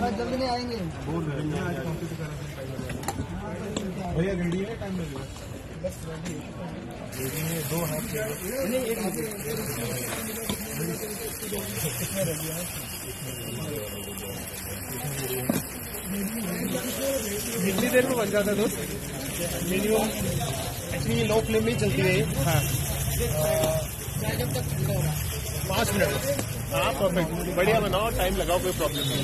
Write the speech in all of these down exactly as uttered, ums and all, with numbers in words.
जल्दी नहीं आएंगे। भैया रेडी है, टाइम लगेगा। दो हाथ नहीं, एक कितनी देर में बन जाता है दोस्त? मिनिमम एक्चुअली लो फ्लेम में ही चलती है। हाँ, पाँच मिनट। हाँ परफेक्ट, बढ़िया बनाओ, टाइम लगाओ, कोई प्रॉब्लम नहीं।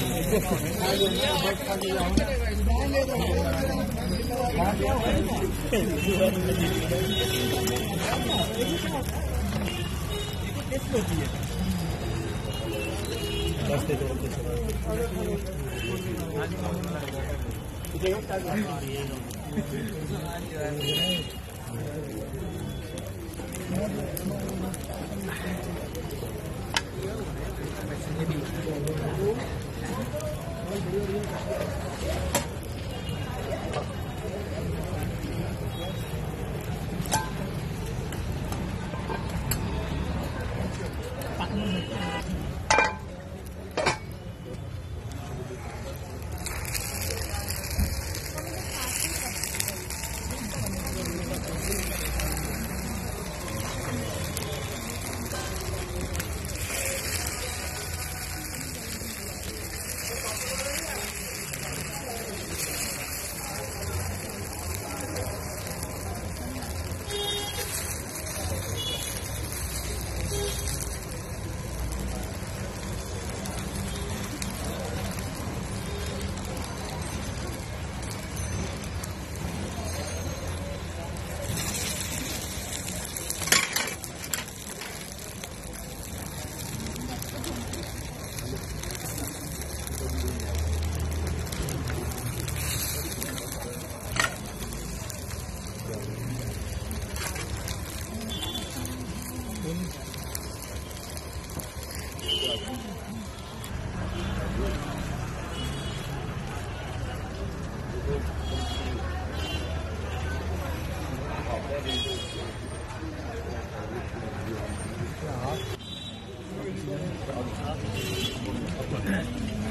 हाँ